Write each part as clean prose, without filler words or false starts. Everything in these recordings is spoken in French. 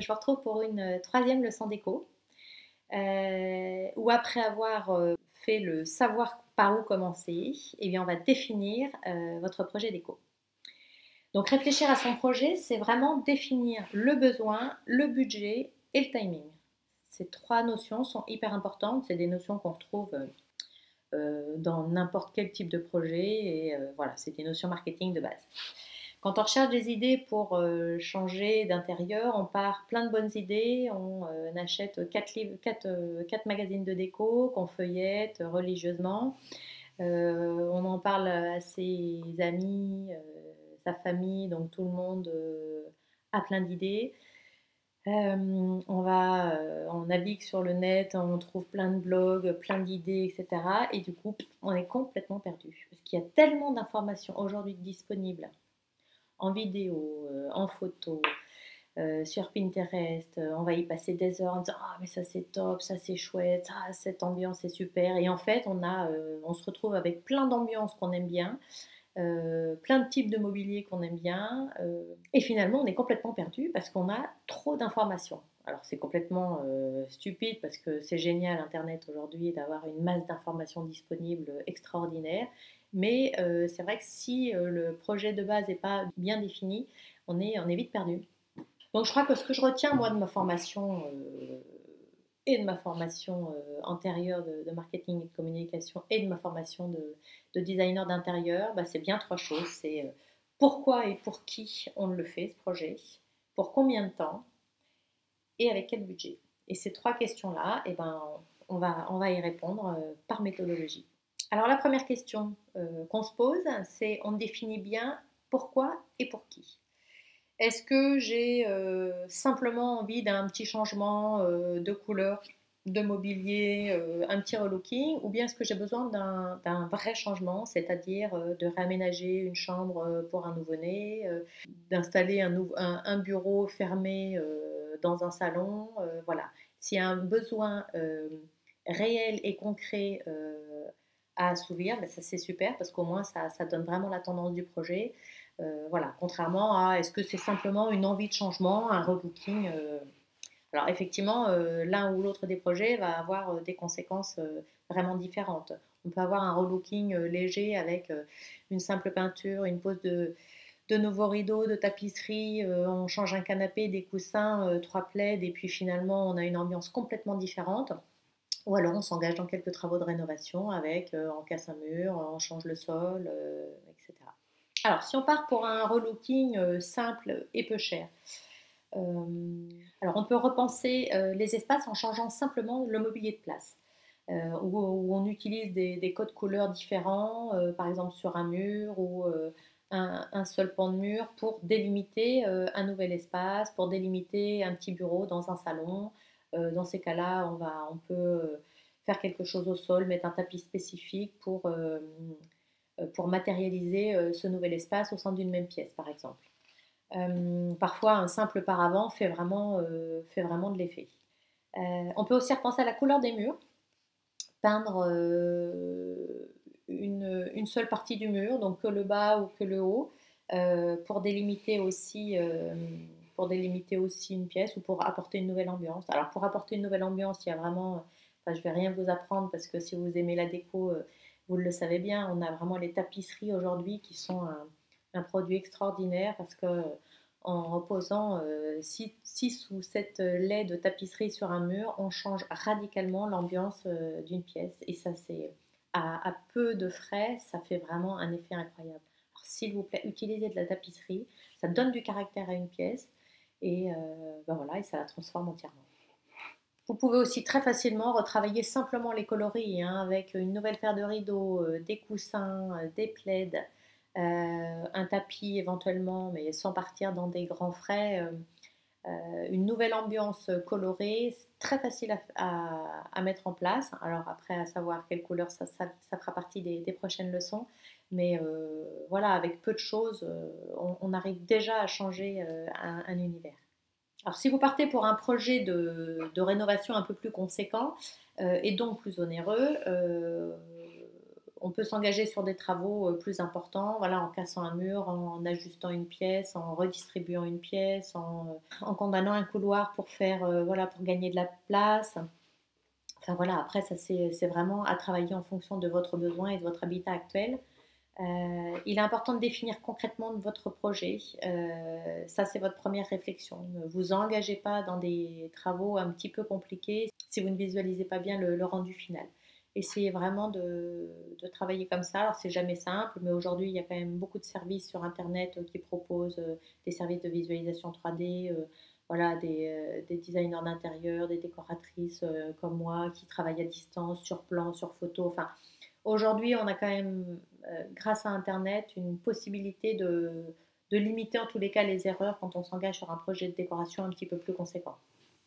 je vous retrouve pour une troisième leçon déco, où après avoir fait le savoir par où commencer, eh bien on va définir votre projet déco. Donc réfléchir à son projet, c'est vraiment définir le besoin, le budget et le timing. Ces trois notions sont hyper importantes, c'est des notions qu'on retrouve dans n'importe quel type de projet et voilà, c'est des notions marketing de base. Quand on recherche des idées pour changer d'intérieur, on part plein de bonnes idées, on achète 4 magazines de déco qu'on feuillette religieusement, on en parle à ses amis, sa famille, donc tout le monde a plein d'idées. On navigue sur le net, on trouve plein de blogs, plein d'idées, etc. Et du coup, on est complètement perdu. Parce qu'il y a tellement d'informations aujourd'hui disponibles en vidéo, en photo, sur Pinterest. On va y passer des heures en disant ah mais ça c'est top, ça c'est chouette, ah, cette ambiance est super. Et en fait, on se retrouve avec plein d'ambiances qu'on aime bien. Plein de types de mobilier qu'on aime bien, et finalement on est complètement perdu parce qu'on a trop d'informations. Alors c'est complètement stupide parce que c'est génial Internet aujourd'hui d'avoir une masse d'informations disponibles extraordinaire, mais c'est vrai que si le projet de base n'est pas bien défini, on est vite perdu. Donc je crois que ce que je retiens moi de ma formation et de ma formation antérieure de marketing et de communication et de ma formation de designer d'intérieur, bah, c'est bien trois choses. C'est pourquoi et pour qui on le fait, ce projet, pour combien de temps et avec quel budget. Et ces trois questions-là, eh ben, on va y répondre par méthodologie. Alors la première question qu'on se pose, c'est on définit bien pourquoi et pour qui. Est-ce que j'ai simplement envie d'un petit changement de couleur, de mobilier, un petit relooking, ou bien est-ce que j'ai besoin d'un vrai changement, c'est-à-dire de réaménager une chambre pour un nouveau-né, d'installer un bureau fermé dans un salon, voilà. S'il y a un besoin réel et concret à assouvir, ben ça c'est super parce qu'au moins ça donne vraiment la tendance du projet. Voilà, contrairement à est-ce que c'est simplement une envie de changement, un relooking. Alors effectivement, l'un ou l'autre des projets va avoir des conséquences vraiment différentes. On peut avoir un relooking léger avec une simple peinture, une pose de nouveaux rideaux, de tapisserie, on change un canapé, des coussins, 3 plaids, et puis finalement on a une ambiance complètement différente. Ou alors on s'engage dans quelques travaux de rénovation avec on casse un mur, on change le sol, etc. Alors, si on part pour un relooking simple et peu cher, alors on peut repenser les espaces en changeant simplement le mobilier de place, où on utilise des codes couleurs différents, par exemple sur un mur ou un seul pan de mur pour délimiter un nouvel espace, pour délimiter un petit bureau dans un salon. Dans ces cas-là, on peut faire quelque chose au sol, mettre un tapis spécifique pour matérialiser ce nouvel espace au sein d'une même pièce, par exemple. Parfois, un simple paravent fait vraiment de l'effet. On peut aussi repenser à la couleur des murs, peindre une seule partie du mur, donc que le bas ou que le haut, pour délimiter aussi une pièce ou pour apporter une nouvelle ambiance. Alors pour apporter une nouvelle ambiance, il y a vraiment, enfin, je vais rien vous apprendre parce que si vous aimez la déco, vous le savez bien, on a vraiment les tapisseries aujourd'hui qui sont un produit extraordinaire parce que en reposant 6 ou 7 laits de tapisserie sur un mur, on change radicalement l'ambiance d'une pièce. Et ça, c'est à peu de frais, ça fait vraiment un effet incroyable. Alors, s'il vous plaît, utilisez de la tapisserie, ça donne du caractère à une pièce et, ben voilà, et ça la transforme entièrement. Vous pouvez aussi très facilement retravailler simplement les coloris avec une nouvelle paire de rideaux, des coussins, des plaids, un tapis éventuellement, mais sans partir dans des grands frais. Une nouvelle ambiance colorée, très facile à mettre en place. Alors après, à savoir quelle couleur, ça fera partie des prochaines leçons. Mais voilà, avec peu de choses, on arrive déjà à changer un univers. Alors si vous partez pour un projet de rénovation un peu plus conséquent et donc plus onéreux, on peut s'engager sur des travaux plus importants, voilà, en cassant un mur, en ajustant une pièce, en redistribuant une pièce, en condamnant un couloir pour voilà, pour gagner de la place. Enfin voilà, après ça c'est vraiment à travailler en fonction de votre besoin et de votre habitat actuel. Il est important de définir concrètement votre projet. Ça, c'est votre première réflexion. Ne vous engagez pas dans des travaux un petit peu compliqués si vous ne visualisez pas bien le rendu final. Essayez vraiment de travailler comme ça. Alors, c'est jamais simple, mais aujourd'hui, il y a quand même beaucoup de services sur Internet qui proposent des services de visualisation 3D, voilà, des designers d'intérieur, des décoratrices comme moi qui travaillent à distance, sur plan, sur photo. Enfin, aujourd'hui, on a quand même, grâce à Internet, une possibilité de limiter en tous les cas les erreurs quand on s'engage sur un projet de décoration un petit peu plus conséquent.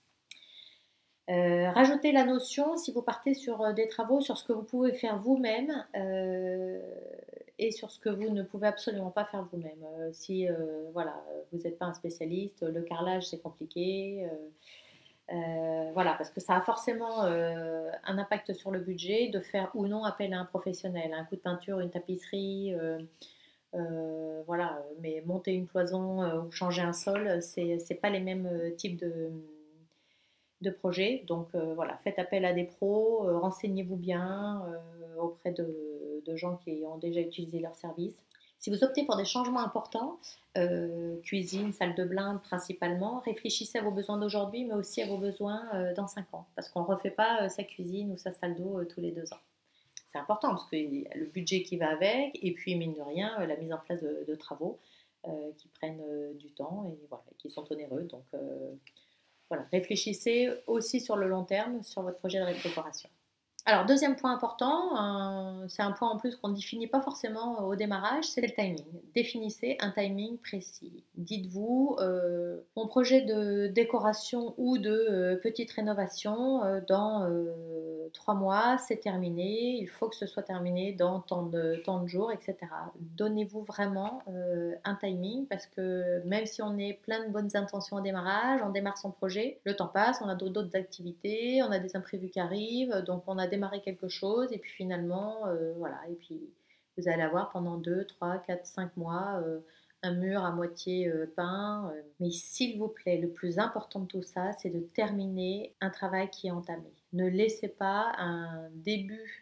Rajoutez la notion, si vous partez sur des travaux, sur ce que vous pouvez faire vous-même et sur ce que vous ne pouvez absolument pas faire vous-même. Si voilà, vous n'êtes pas un spécialiste, le carrelage c'est compliqué. Voilà, parce que ça a forcément un impact sur le budget de faire ou non appel à un professionnel. Un coup de peinture, une tapisserie, voilà, mais monter une cloison ou changer un sol, c'est pas les mêmes types de projets. Donc voilà, faites appel à des pros, renseignez-vous bien auprès de gens qui ont déjà utilisé leurs services. Si vous optez pour des changements importants, cuisine, salle de blinde principalement, réfléchissez à vos besoins d'aujourd'hui, mais aussi à vos besoins dans 5 ans. Parce qu'on ne refait pas sa cuisine ou sa salle d'eau tous les 2 ans. C'est important parce qu'il y a le budget qui va avec, et puis mine de rien, la mise en place de travaux qui prennent du temps et voilà, qui sont onéreux. Donc voilà, réfléchissez aussi sur le long terme sur votre projet de récupération. Alors, deuxième point important, c'est un point en plus qu'on ne définit pas forcément au démarrage, c'est le timing. Définissez un timing précis. Dites-vous, mon projet de décoration ou de petite rénovation, dans 3 mois, c'est terminé, il faut que ce soit terminé dans tant de jours, etc. Donnez-vous vraiment un timing parce que même si on est plein de bonnes intentions au démarrage, on démarre son projet, le temps passe, on a d'autres activités, on a des imprévus qui arrivent, donc on a démarré quelque chose et puis finalement, voilà, et puis vous allez avoir pendant 2, 3, 4, 5 mois un mur à moitié peint. Mais s'il vous plaît, le plus important de tout ça, c'est de terminer un travail qui est entamé. Ne laissez pas un début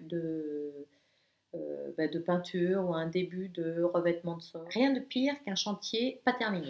de peinture ou un début de revêtement de sol. Rien de pire qu'un chantier pas terminé.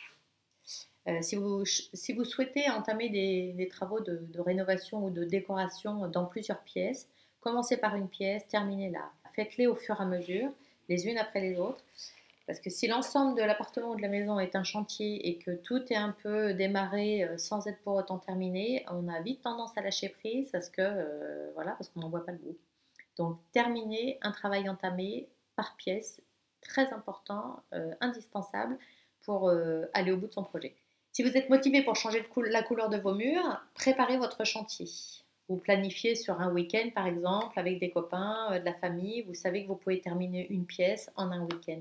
Si vous souhaitez entamer des travaux de rénovation ou de décoration dans plusieurs pièces, commencez par une pièce, terminez-la. Faites-les au fur et à mesure, les unes après les autres. Parce que si l'ensemble de l'appartement ou de la maison est un chantier et que tout est un peu démarré sans être pour autant terminé, on a vite tendance à lâcher prise parce que voilà, parce qu'on n'en voit pas le bout. Donc terminer un travail entamé par pièce, très important, indispensable pour aller au bout de son projet. Si vous êtes motivé pour changer la couleur de vos murs, préparez votre chantier. Vous planifiez sur un week-end par exemple avec des copains, de la famille, vous savez que vous pouvez terminer une pièce en un week-end.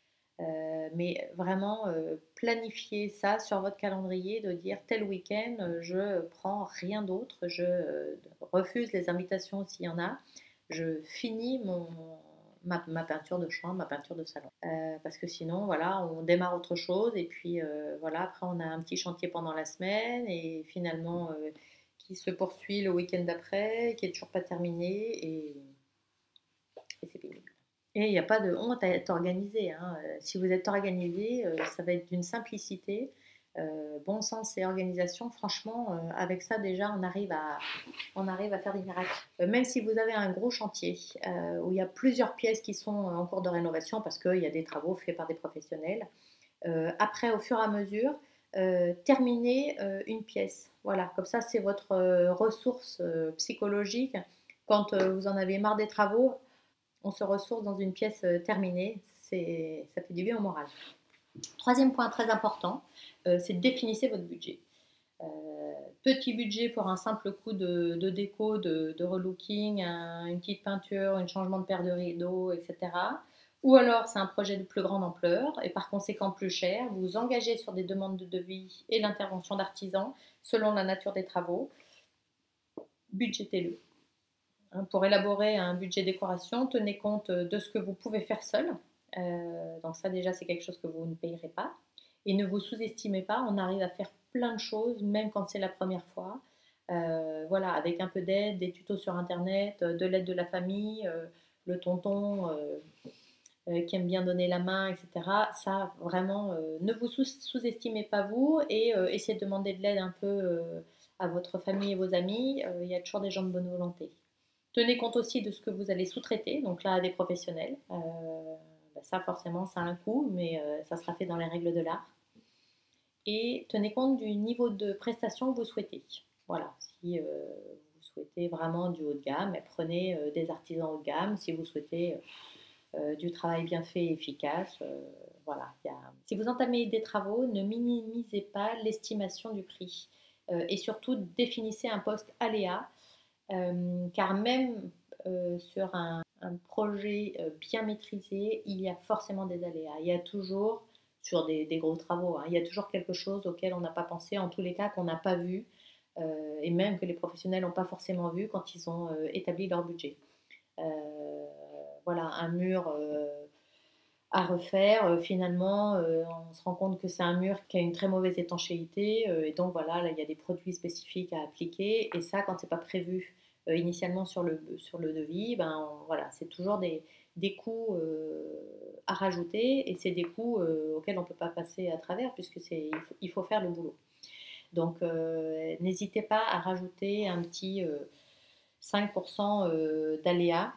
Mais vraiment, planifiez ça sur votre calendrier, de dire tel week-end, je prends rien d'autre, je refuse les invitations s'il y en a, je finis ma peinture de chambre, ma peinture de salon. Parce que sinon, voilà, on démarre autre chose et puis voilà, après on a un petit chantier pendant la semaine et finalement qui se poursuit le week-end d'après, qui est toujours pas terminé et c'est pénible. Et il n'y a pas de honte à être organisé, hein. Si vous êtes organisé, ça va être d'une simplicité. Bon sens et organisation, franchement, avec ça déjà, on arrive à faire des miracles. Même si vous avez un gros chantier où il y a plusieurs pièces qui sont en cours de rénovation parce qu'il y a des travaux faits par des professionnels, après, au fur et à mesure, terminez une pièce. Voilà, comme ça, c'est votre ressource psychologique. Quand vous en avez marre des travaux, on se ressource dans une pièce terminée, ça fait du bien au moral. Troisième point très important, c'est de définissez votre budget. Petit budget pour un simple coup de déco, de relooking, une petite peinture, un changement de paire de rideaux, etc. Ou alors c'est un projet de plus grande ampleur et par conséquent plus cher. Vous vous engagez sur des demandes de devis et l'intervention d'artisans selon la nature des travaux. Budgétez-le. Hein. Pour élaborer un budget décoration, tenez compte de ce que vous pouvez faire seul. Donc ça déjà c'est quelque chose que vous ne payerez pas. Et ne vous sous-estimez pas, on arrive à faire plein de choses, même quand c'est la première fois. Voilà, avec un peu d'aide, des tutos sur internet, de l'aide de la famille, le tonton qui aime bien donner la main, etc. Ça, vraiment, ne vous sous-estimez pas vous et essayez de demander de l'aide un peu à votre famille et vos amis. Il y a toujours des gens de bonne volonté. Tenez compte aussi de ce que vous allez sous-traiter, donc là, à des professionnels. Ça, forcément, ça a un coût, mais ça sera fait dans les règles de l'art. Et tenez compte du niveau de prestation que vous souhaitez. Voilà, si vous souhaitez vraiment du haut de gamme, prenez des artisans haut de gamme. Si vous souhaitez du travail bien fait et efficace, voilà. Si vous entamez des travaux, ne minimisez pas l'estimation du prix. Et surtout, définissez un poste aléa, car même sur un projet bien maîtrisé, il y a forcément des aléas. Il y a toujours, sur des gros travaux, hein, il y a toujours quelque chose auquel on n'a pas pensé, en tous les cas qu'on n'a pas vu, et même que les professionnels n'ont pas forcément vu quand ils ont établi leur budget. Euh, voilà, un mur à refaire, finalement, on se rend compte que c'est un mur qui a une très mauvaise étanchéité, et donc voilà, là, il y a des produits spécifiques à appliquer, et ça, quand c'est pas prévu initialement sur le devis, ben, voilà, c'est toujours des coûts à rajouter, et c'est des coûts auxquels on ne peut pas passer à travers, puisque il faut faire le boulot. Donc, n'hésitez pas à rajouter un petit 5% d'aléas.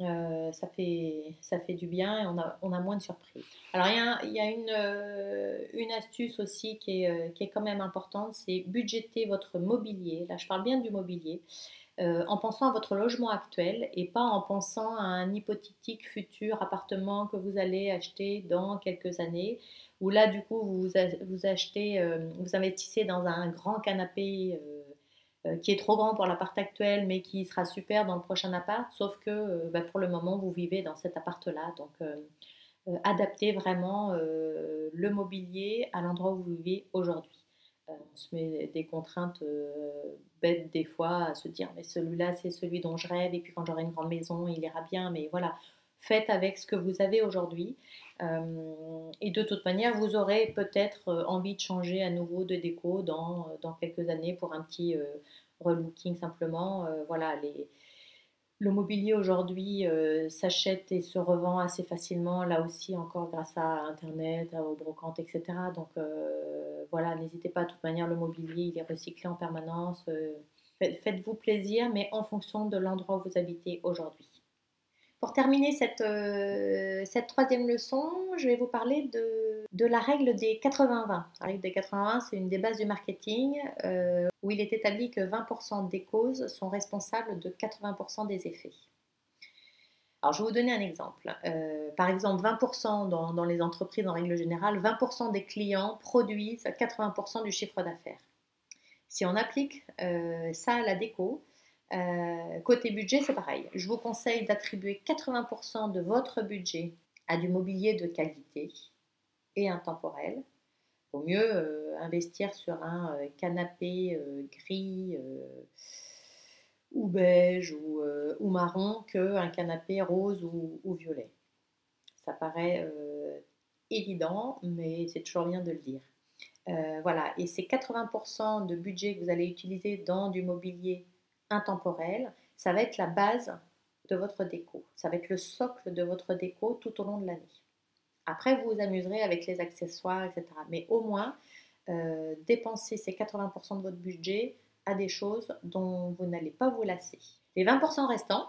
Ça fait du bien et on a moins de surprises. Alors, il y a une astuce aussi qui est quand même importante, c'est budgéter votre mobilier. Là, je parle bien du mobilier. En pensant à votre logement actuel et pas en pensant à un hypothétique futur appartement que vous allez acheter dans quelques années, où là, du coup, vous achetez, vous investissez dans un grand canapé qui est trop grand pour l'appart actuel, mais qui sera super dans le prochain appart, sauf que pour le moment, vous vivez dans cet appart-là. Donc, adaptez vraiment le mobilier à l'endroit où vous vivez aujourd'hui. On se met des contraintes bêtes des fois à se dire mais celui-là c'est celui dont je rêve et puis quand j'aurai une grande maison il ira bien, mais voilà, faites avec ce que vous avez aujourd'hui. Et de toute manière vous aurez peut-être envie de changer à nouveau de déco dans quelques années pour un petit relooking simplement. Voilà, le mobilier aujourd'hui s'achète et se revend assez facilement, là aussi encore grâce à Internet, aux brocantes, etc. Donc voilà, n'hésitez pas, de toute manière le mobilier il est recyclé en permanence. Faites-vous plaisir, mais en fonction de l'endroit où vous habitez aujourd'hui. Pour terminer cette troisième leçon, je vais vous parler de la règle des 80-20. La règle des 80-20, c'est une des bases du marketing où il est établi que 20% des causes sont responsables de 80% des effets. Alors, je vais vous donner un exemple. Par exemple, 20% dans les entreprises en règle générale, 20% des clients produisent 80% du chiffre d'affaires. Si on applique ça à la déco, côté budget, c'est pareil. Je vous conseille d'attribuer 80% de votre budget à du mobilier de qualité et intemporel. Il vaut mieux investir sur un canapé gris ou beige ou marron qu'un canapé rose ou violet. Ça paraît évident, mais c'est toujours bien de le dire. Voilà, et ces 80% de budget que vous allez utiliser dans du mobilier intemporel, ça va être la base de votre déco. Ça va être le socle de votre déco tout au long de l'année. Après, vous vous amuserez avec les accessoires, etc. Mais au moins, dépensez ces 80% de votre budget à des choses dont vous n'allez pas vous lasser. Les 20% restants,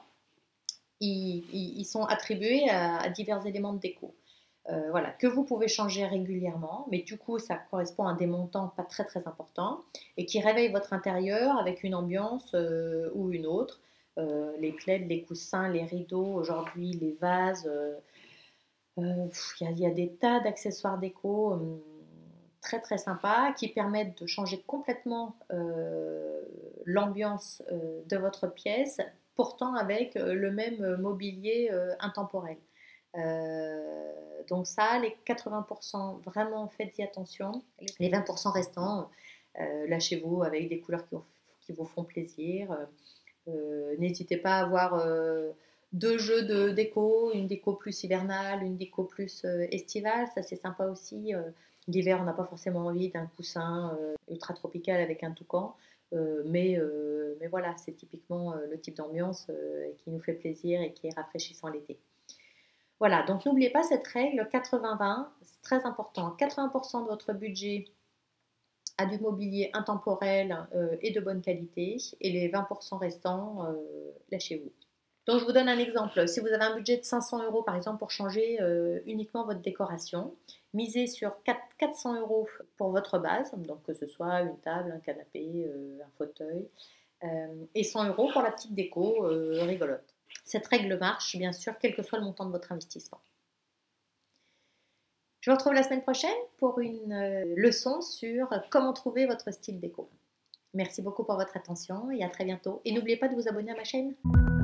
ils sont attribués à divers éléments de déco. Voilà, que vous pouvez changer régulièrement, mais du coup ça correspond à des montants pas très très importants et qui réveillent votre intérieur avec une ambiance ou une autre. Les plaids, les coussins, les rideaux, aujourd'hui les vases, y a des tas d'accessoires déco très très sympas qui permettent de changer complètement l'ambiance de votre pièce, pourtant avec le même mobilier intemporel. Donc ça, les 80%, vraiment faites-y attention. Les 20% restants, lâchez-vous avec des couleurs qui vous font plaisir. N'hésitez pas à avoir deux jeux de déco, une déco plus hivernale, une déco plus estivale, ça c'est sympa aussi. L'hiver, on n'a pas forcément envie d'un coussin ultra tropical avec un toucan, mais voilà, c'est typiquement le type d'ambiance qui nous fait plaisir et qui est rafraîchissant l'été. Voilà, donc n'oubliez pas cette règle 80-20, c'est très important. 80% de votre budget à du mobilier intemporel et de bonne qualité, et les 20% restants, lâchez-vous. Donc je vous donne un exemple. Si vous avez un budget de 500 euros par exemple pour changer uniquement votre décoration, misez sur 400 euros pour votre base, donc que ce soit une table, un canapé, un fauteuil, et 100 euros pour la petite déco rigolote. Cette règle marche bien sûr quel que soit le montant de votre investissement. Je vous retrouve la semaine prochaine pour une leçon sur comment trouver votre style déco. Merci beaucoup pour votre attention et à très bientôt. Et n'oubliez pas de vous abonner à ma chaîne.